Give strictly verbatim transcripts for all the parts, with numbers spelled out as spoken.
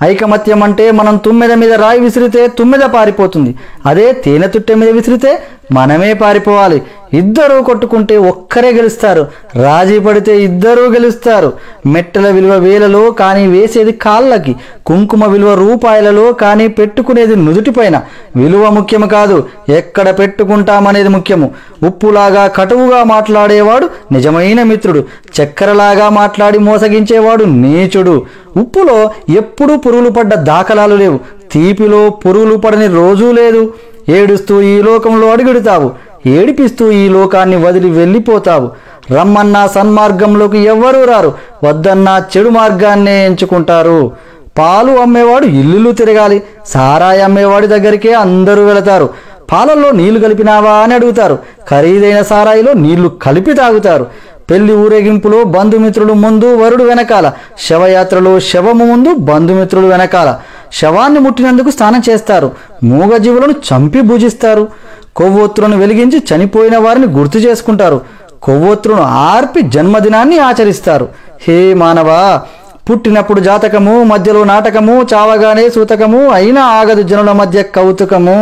ఐకమత్యం అంటే మనం తుమ్మెద మీద రాయి విసిరితే తుమ్మెద పారిపోతుంది, అదే తేనె తుట్టె మీద విసిరితే మనమే పారిపోవాలి. ఇద్దరూ కొట్టుకుంటే ఒక్కరే గెలుస్తారు, రాజీ పడితే ఇద్దరూ గెలుస్తారు. మెట్టల విలువ వేలలో కానీ వేసేది కాళ్ళకి, కుంకుమ విలువ రూపాయలలో కానీ పెట్టుకునేది నుదుటిపైన. విలువ ముఖ్యము కాదు, ఎక్కడ పెట్టుకుంటామనేది ముఖ్యము. ఉప్పులాగా కటువుగా మాట్లాడేవాడు నిజమైన మిత్రుడు, చక్కెరలాగా మాట్లాడి మోసగించేవాడు నీచుడు. ఉప్పులో ఎప్పుడూ పురుగులు పడ్డ దాఖలాలు లేవు, తీపిలో పురుగులు పడని రోజూ లేదు. ఏడుస్తూ ఈ లోకంలో అడుగెడుతావు, ఏడిపిస్తూ ఈ లోకాన్ని వదిలి వెళ్ళిపోతావు. రమ్మన్నా సన్మార్గంలోకి ఎవ్వరూ రారు, వద్దన్నా చెడు మార్గాన్నే ఎంచుకుంటారు. పాలు అమ్మేవాడు ఇల్లులు తిరగాలి, సారాయి అమ్మేవాడి దగ్గరికే అందరూ వెళతారు. పాలల్లో నీళ్లు కలిపినావా అని అడుగుతారు, ఖరీదైన సారాయిలో నీళ్లు కలిపి తాగుతారు. పెళ్లి ఊరేగింపులో బంధుమిత్రులు ముందు, వరుడు వెనకాల. శవయాత్రలో శవము ముందు, బంధుమిత్రులు వెనకాల. శవాన్ని ముట్టినందుకు స్నానం చేస్తారు, మూగజీవులను చంపి భుజిస్తారు. కొవ్వొత్తులను వెలిగించి చనిపోయిన వారిని గుర్తు చేసుకుంటారు, కొవ్వొత్తులను ఆర్పి జన్మదినాన్ని ఆచరిస్తారు. హే మానవా, పుట్టినప్పుడు జాతకము, మధ్యలో నాటకము, చావగానే సూతకము, అయినా ఆగదు జనుల మధ్య కౌతుకము.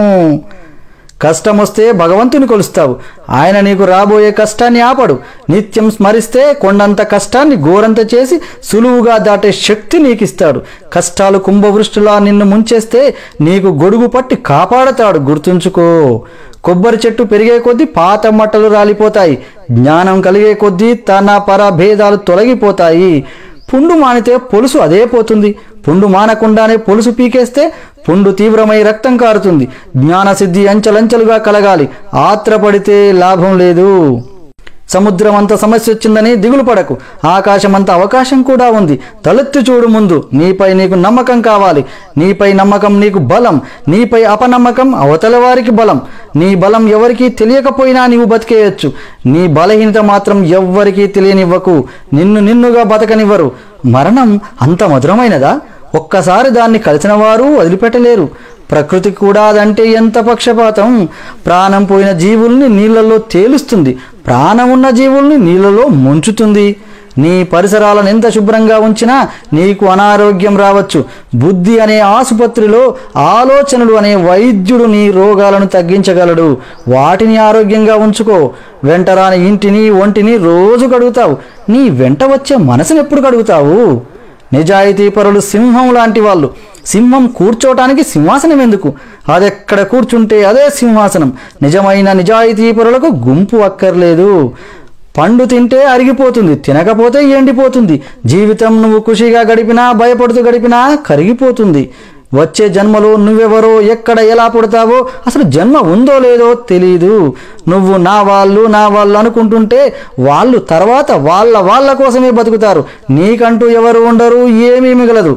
కష్టమొస్తే భగవంతుని కొలుస్తావు, ఆయన నీకు రాబోయే కష్టాన్ని ఆపడు. నిత్యం స్మరిస్తే కొండంత కష్టాన్ని ఘోరంత చేసి సులువుగా దాటే శక్తి నీకిస్తాడు. కష్టాలు కుంభవృష్టిలా నిన్ను ముంచేస్తే నీకు గొడుగు పట్టి కాపాడతాడు, గుర్తుంచుకో. కొబ్బరి చెట్టు పెరిగే కొద్దీ పాత మట్టలు రాలిపోతాయి, జ్ఞానం కలిగే కొద్దీ తన పర భేదాలు తొలగిపోతాయి. పుండు మానితే పొలుసు అదే పోతుంది, పుండు మానకుండానే పొలుసు పీకేస్తే పుండు తీవ్రమై రక్తం కారుతుంది. జ్ఞానసిద్ధి అంచెలంచెలుగా కలగాలి, ఆత్రపడితే లాభం లేదు. సముద్రం అంత సమస్య వచ్చిందని దిగులు పడకు, ఆకాశమంత అవకాశం కూడా ఉంది. తలెత్తి చూడు ముందు, నీపై నీకు నమ్మకం కావాలి. నీపై నమ్మకం నీకు బలం, నీపై అపనమ్మకం అవతల వారికి బలం. నీ బలం ఎవరికీ తెలియకపోయినా నీవు బతికేయచ్చు, నీ బలహీనత మాత్రం ఎవ్వరికీ తెలియనివ్వకు. నిన్ను నిన్నుగా బతకనివ్వరు. మరణం అంత మధురమైనదా? ఒక్కసారి దాన్ని కలిసిన వారు వదిలిపెట్టలేరు. ప్రకృతి కూడా అదంటే ఎంత పక్షపాతం. ప్రాణం పోయిన జీవుల్ని నీళ్లలో తేలుస్తుంది, ప్రాణం ఉన్న జీవుల్ని నీళ్లలో ముంచుతుంది. నీ పరిసరాలను ఎంత శుభ్రంగా ఉంచినా నీకు అనారోగ్యం రావచ్చు. బుద్ధి అనే ఆసుపత్రిలో ఆలోచనలు అనే వైద్యుడు నీ రోగాలను తగ్గించగలడు. వాటిని ఆరోగ్యంగా ఉంచుకో. వెంటరాని ఇంటిని ఒంటిని రోజు కడుగుతావు, నీ వెంట వచ్చే మనసును ఎప్పుడు కడుగుతావు? నిజాయితీ పరులు సింహం లాంటి వాళ్ళు. సింహం కూర్చోటానికి సింహాసనం ఎందుకు? అదెక్కడ కూర్చుంటే అదే సింహాసనం. నిజమైన నిజాయితీ పరులకు గుంపు అక్కర్లేదు. పండు తింటే అరిగిపోతుంది, తినకపోతే ఎండిపోతుంది. జీవితం నువ్వు ఖుషిగా గడిపినా, భయపడుతూ గడిపినా కరిగిపోతుంది. వచ్చే జన్మలో నువ్వెవరో, ఎక్కడ, ఎలా పుడతావో, అసలు జన్మ ఉందో లేదో తెలీదు. నువ్వు నా వాళ్ళు నా వాళ్ళు అనుకుంటుంటే వాళ్ళు తర్వాత వాళ్ళ వాళ్ళ కోసమే బతుకుతారు. నీకంటూ ఎవరు ఉండరు, ఏమీ మిగలదు.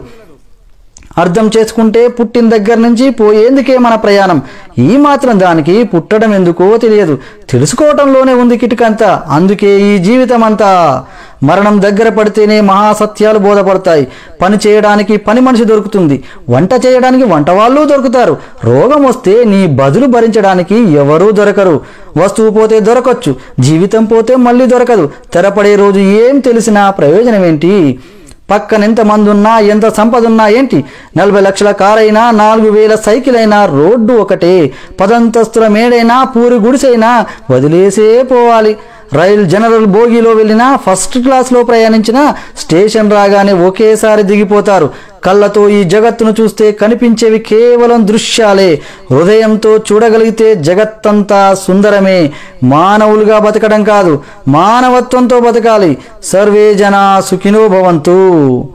అర్థం చేసుకుంటే పుట్టిన దగ్గర నుంచి పోయేందుకే మన ప్రయాణం. ఈ మాత్రం దానికి పుట్టడం ఎందుకో తెలియదు, తెలుసుకోవటంలోనే ఉంది కిటికంతా. అందుకే ఈ జీవితం అంతా. మరణం దగ్గర పడితేనే మహాసత్యాలు బోధపడతాయి. పని చేయడానికి పని మనిషి దొరుకుతుంది, వంట చేయడానికి వంట వాళ్ళు దొరుకుతారు. రోగం వస్తే నీ బదులు భరించడానికి ఎవరూ దొరకరు. వస్తువు పోతే దొరకచ్చు, జీవితం పోతే మళ్ళీ దొరకదు. తెరపడే రోజు ఏం తెలిసినా ప్రయోజనం ఏంటి? పక్కన ఎంతమంది ఉన్నా, ఎంత సంపద ఉన్నా ఏంటి? నలభై లక్షల కారైనా, నాలుగు వేల సైకిల్ అయినా రోడ్డు ఒకటే. పదంతస్తుల మేడైనా, పూరి గుడిసైనా వదిలేసే పోవాలి. రైల్ జనరల్ బోగిలో వెళ్ళినా, ఫస్ట్ క్లాస్లో ప్రయాణించినా స్టేషన్ రాగానే ఒకేసారి దిగిపోతారు. కళ్ళతో ఈ జగత్తును చూస్తే కనిపించేవి కేవలం దృశ్యాలే. హృదయంతో చూడగలిగితే జగత్తంతా సుందరమే. మానవులుగా బతకడం కాదు, మానవత్వంతో బతకాలి. సర్వే జనా సుఖినో భవంతు.